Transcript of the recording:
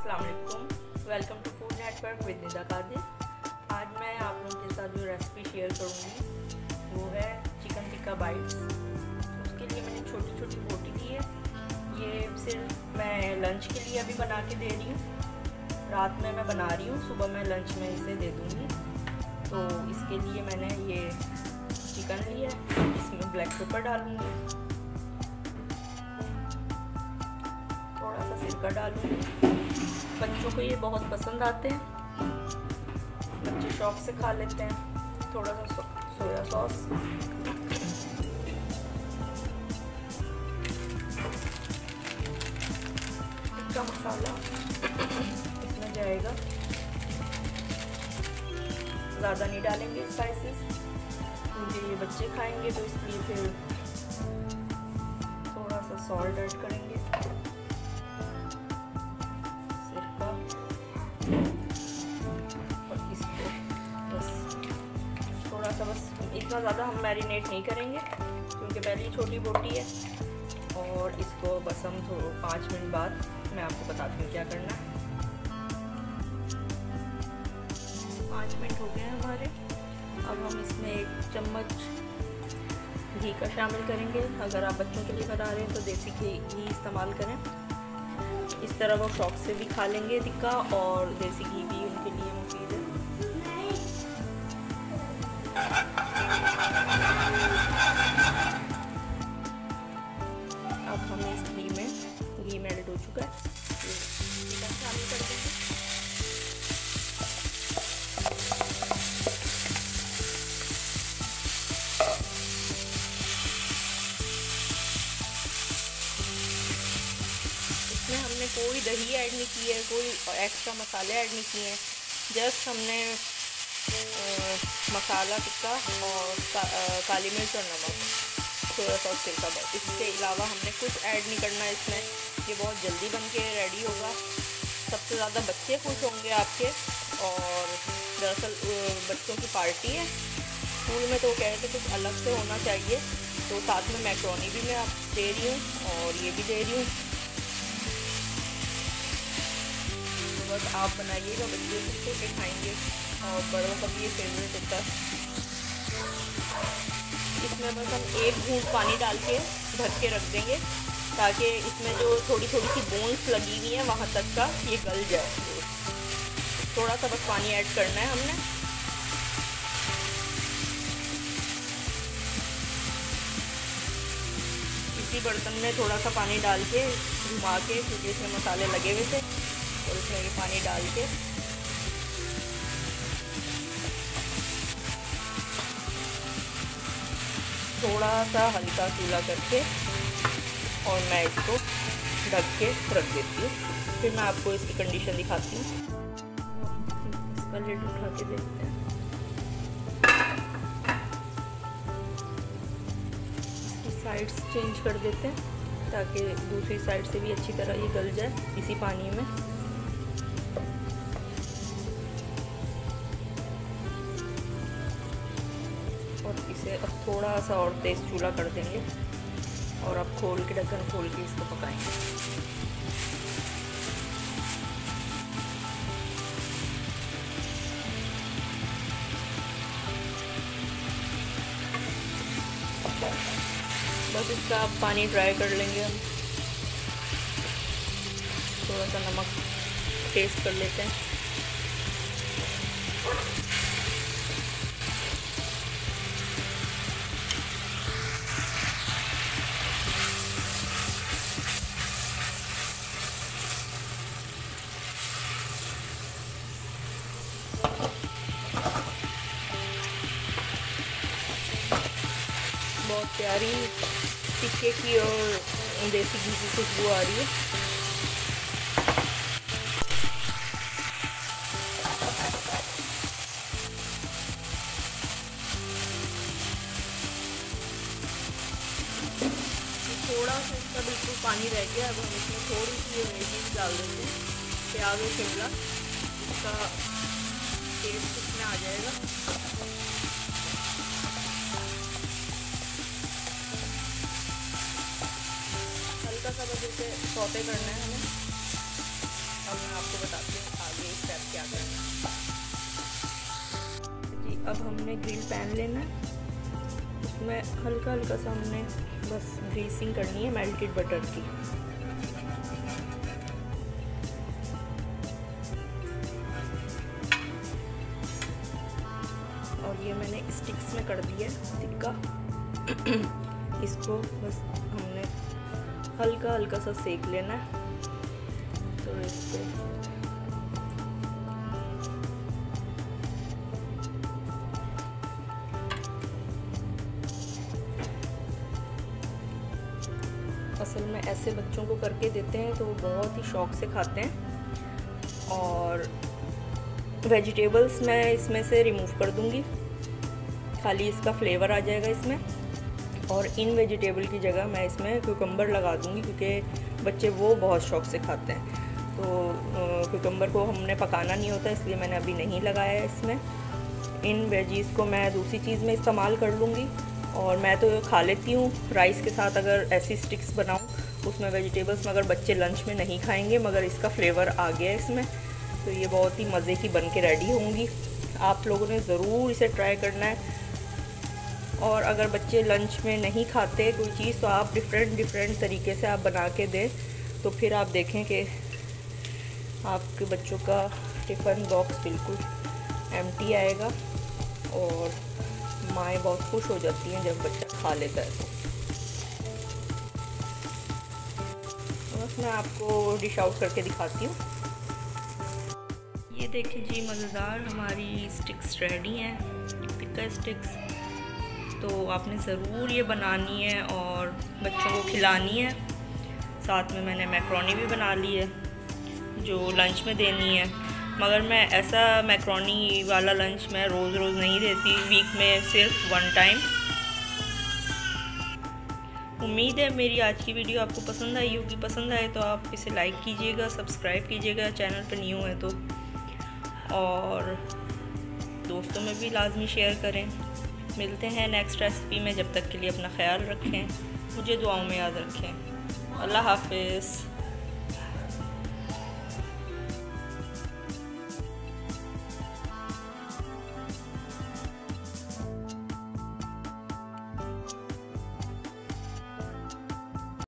अस्सलाम वालेकुम, welcome to food network with Nida Qadir. आज मैं आप लोगों के साथ जो रेसिपी शेयर करूँगी वो है चिकन टिक्का बाइट्स। उसके लिए मैंने छोटी छोटी बोटी ली है। ये सिर्फ मैं लंच के लिए अभी बना के दे रही हूँ। रात में मैं बना रही हूँ, सुबह मैं लंच में इसे दे दूँगी। तो इसके लिए मैंने ये चिकन लिया है, इसमें ब्लैक पेपर डालूँगी, थोड़ा सा सिरका डालूँगी। बच्चों को ये बहुत पसंद आते हैं, बच्चे शौक से खा लेते हैं। थोड़ा सा सोया सॉस, टिक्का मसाला इसमें जाएगा। ज़्यादा नहीं डालेंगे स्पाइसेस क्योंकि ये बच्चे खाएंगे, तो इसलिए फिर थोड़ा सा सॉल्ट ऐड करेंगे, सिरका, और इसको बस थोड़ा सा, बस इतना ज़्यादा हम मैरिनेट नहीं करेंगे क्योंकि पहले ही छोटी बोटी है। और इसको बस हम 5 मिनट बाद मैं आपको बताती हूँ क्या करना है। 5 मिनट हो गए हैं हमारे। अब हम इसमें 1 चम्मच घी का शामिल करेंगे। अगर आप बच्चों के लिए बना रहे हैं तो देसी घी इस्तेमाल करें। इस तरह वो शौक से भी खा लेंगे टिक्का, और देसी घी भी उनके लिए मुफीद है। अब हमें इस घी मेल्ट हो चुका है, चिकन शामिल कर देंगे। इसमें हमने कोई दही ऐड नहीं की है, कोई एक्स्ट्रा मसाले ऐड नहीं किए हैं। जस्ट हमने मसाला टिक्का और काली मिर्च और नमक, थोड़ा सा सिरका, बस। इसके अलावा हमने कुछ ऐड नहीं करना है इसमें। ये बहुत जल्दी बन के रेडी होगा। सबसे ज़्यादा बच्चे खुश होंगे आपके। और दरअसल बच्चों की पार्टी है स्कूल में, तो वो कह रहे थे कुछ अलग से होना चाहिए, तो साथ में मैक्रोनी भी मैं आप दे रही हूँ और ये भी दे रही हूँ। तो बस आप बनाइएगा, बच्चे खुश होकर खाएंगे और बड़ों का भी ये फेवरेट होता है। इसमें बस हम 1 घूंट पानी डाल के ढक के रख देंगे ताकि इसमें जो थोड़ी थोड़ी सी बोन्स लगी हुई हैं वहाँ तक का ये गल जाए। थोड़ा सा बस पानी ऐड करना है हमने। इसी बर्तन में थोड़ा सा पानी डाल के घुमा के, क्योंकि इसमें मसाले लगे हुए थे, और इसमें ये पानी डाल के थोड़ा सा हल्का चूल्हा करके और मैं इसको ढक के रख देती हूँ। फिर मैं आपको इसकी कंडीशन दिखाती हूँ। इसका लिड उठा के देखते हैं। इसकी साइड्स चेंज कर देते हैं ताकि दूसरी साइड से भी अच्छी तरह ये गल जाए इसी पानी में। और इसे अब थोड़ा सा और तेज़ चूल्हा कर देंगे और अब खोल के, ढक्कन खोल के इसको पकाएंगे। बस इसका पानी ड्राई कर लेंगे हम। थोड़ा सा नमक टेस्ट कर लेते हैं। बहुत प्यारी टिक्के की और देसी घी की खुशबू आ रही है। थोड़ा सा इसका बिल्कुल पानी रह गया। अब हम इसमें थोड़ी सी वेजीज डाल देते हैं, प्याज और शिमला। इसका टेस्ट इसमें आ जाएगा। हल्का सा बस इसे सौते करना है हमें। अब मैं आपको बताती हूँ आगे स्टेप क्या करना है। जी अब हमने ग्रिल पैन लेना है, उसमें हल्का हल्का सा हमने बस ग्रीसिंग करनी है मेल्टेड बटर की। और ये मैंने स्टिक्स में कर दिया टिक्का। इसको बस हमने हल्का हल्का सा सेक लेना है। तो इसको असल में ऐसे बच्चों को करके देते हैं तो वो बहुत ही शौक से खाते हैं। और वेजिटेबल्स मैं इसमें से रिमूव कर दूंगी, खाली इसका फ्लेवर आ जाएगा इसमें। और इन वेजिटेबल की जगह मैं इसमें क्यूकम्बर लगा दूंगी, क्योंकि बच्चे वो बहुत शौक से खाते हैं। तो क्यूकम्बर को हमने पकाना नहीं होता, इसलिए मैंने अभी नहीं लगाया है इसमें। इन वेजीज़ को मैं दूसरी चीज़ में इस्तेमाल कर लूँगी। और मैं तो खा लेती हूँ राइस के साथ, अगर ऐसी स्टिक्स बनाऊँ उसमें वेजिटेबल्स, मगर बच्चे लंच में नहीं खाएंगे। मगर इसका फ्लेवर आ गया इसमें, तो ये बहुत ही मज़े की बन के रेडी होंगी। आप लोगों ने ज़रूर इसे ट्राई करना है। और अगर बच्चे लंच में नहीं खाते कोई चीज़, तो आप डिफरेंट तरीके से आप बना के दें, तो फिर आप देखें कि आपके बच्चों का टिफ़िन बॉक्स बिल्कुल एम्प्टी आएगा। और माएँ बहुत खुश हो जाती हैं जब बच्चा खा लेता है। तो बस मैं आपको डिश आउट करके दिखाती हूँ। ये देखिए जी, मज़ेदार हमारी स्टिक्स रेडी हैं, टिक्का स्टिक्स। तो आपने ज़रूर ये बनानी है और बच्चों को खिलानी है। साथ में मैंने मैक्रोनी भी बना ली है जो लंच में देनी है। मगर मैं ऐसा मैक्रोनी वाला लंच मैं रोज़ नहीं देती, वीक में सिर्फ 1 टाइम। उम्मीद है मेरी आज की वीडियो आपको पसंद आई होगी। पसंद आए तो आप इसे लाइक कीजिएगा, सब्सक्राइब कीजिएगा चैनल पर न्यू है तो, और दोस्तों में भी लाजमी शेयर करें। मिलते हैं नेक्स्ट रेसिपी में, जब तक के लिए अपना ख्याल रखें, मुझे दुआओं में याद रखें। अल्लाह हाफ़िज़।